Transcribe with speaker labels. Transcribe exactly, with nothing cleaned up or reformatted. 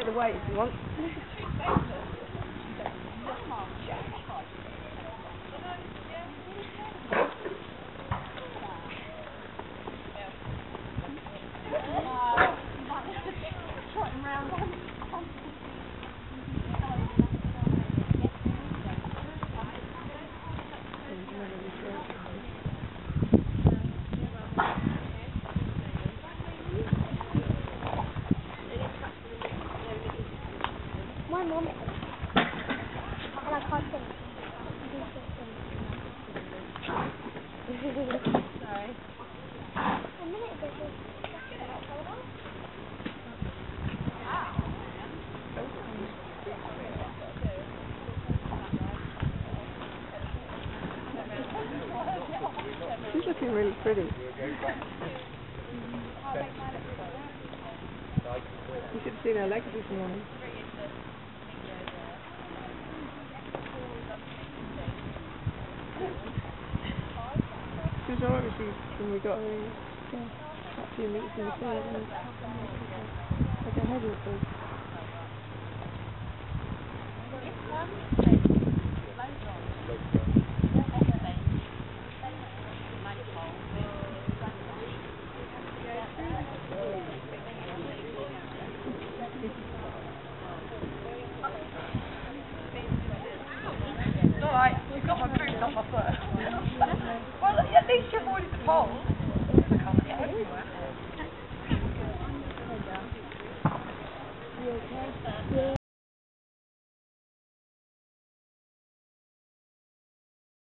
Speaker 1: the weight if you want.
Speaker 2: My mum, and I can't finish.
Speaker 3: Sorry.
Speaker 2: A minute ago, this is not photo.
Speaker 1: She's looking really pretty. You should have seen her legs this morning. She was alright when, she, when we got her yeah, a few minutes in the field. Like her head was big.